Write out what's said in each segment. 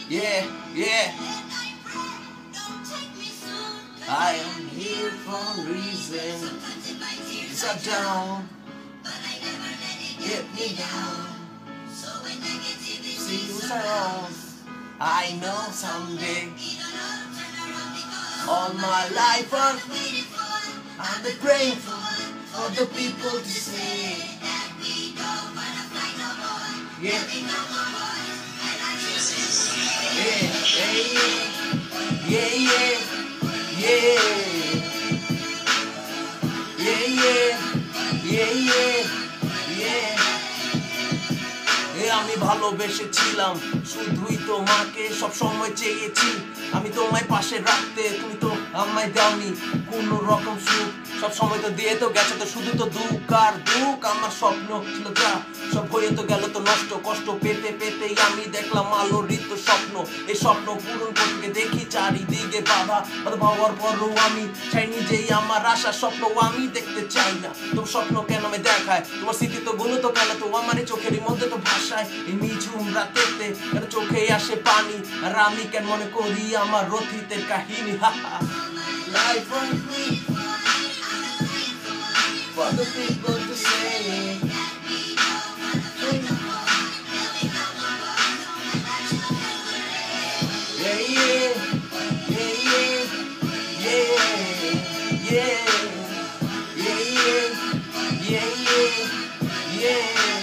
Yeah, yeah. I am here for a reason. Shut down. Get me down. See what's wrong. I know someday. All my life I've been praying for the people to say. Yeah. Yeah, yeah, yeah, yeah, yeah, yeah, yeah, yeah. আমি ভালোবেসেছিলাম শুধুই তোমাকে, সব সময় চেয়েছি আমি তোমায় পাশে রাখতে, তুমি তো আমায় দাওনি কোনো রকম সুখ, সব সময় তো দিয়ে তো গেছে, তো শুধু তো দুঃখ আর দুঃখ। আমার স্বপ্ন ছিল যা সব হয়ে তো গেল তো নষ্ট, কষ্ট পেতে পেতেই আমি দেখলাম আলোরিত স্বপ্ন। এই স্বপ্ন পূরণ করতে দেখি চারিদিকে বাধা, ভাবার পরও আমি চাই নিজেই আমার আশা স্বপ্ন আমি দেখতে চাই না। তোমার স্বপ্ন কেন আমি দেখায়, তোমার স্মৃতি তো গুলো তো কেন তো আমার চোখের মধ্যে তো ভাষায়, এই নিঝুম রাতেতে কেন চোখে আসে পানি, আর আমি কেন মনে করি আমার অতীতের কাহিনী। Life on me for the people to say. Yeah, yeah, yeah, yeah, yeah, yeah, yeah, yeah, yeah.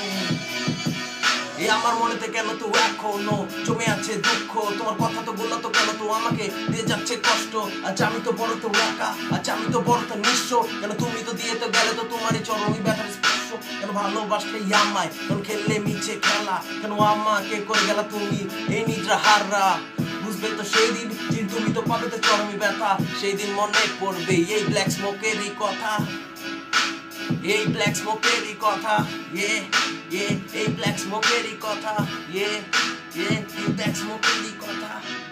আমার মনেতে কেন তো এখনো জমে আছে দুঃখ, তোমার কথা তো বললো তো কেন তো আমাকে দিয়ে যাচ্ছে কষ্ট। আজ আমি তো বড় তো একা, আজ আমি তো বড় তো নিঃস্ব, কেন তুমি তো দিয়ে তো গেলে তো তোমারই চরমই ব্যথার স্পর্শ। কেন ভালোবাসলে আমায়, কেন খেললে মিছে খেলা, কেন আমাকে করে গেলা তুমি এই নিদ্রা হাররা। বুঝবে তো সেই দিন তুমি তো পাবে তো চরমই ব্যথা, সেই দিন মনে পড়বে এই ব্ল্যাক স্মোকেরই কথা, এই ব্ল্যাক স্মোকেরই কথা। Yeah, yeah, এই ব্ল্যাক স্মোকেরই কথা। Yeah, yeah, এই ব্ল্যাক স্মোকেরই কথা।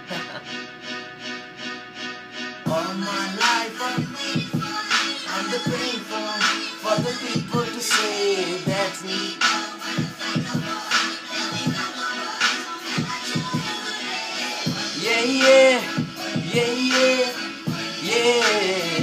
All my life I'm the praying for the people to say that's me. Yeah, yeah, yeah, yeah, yeah.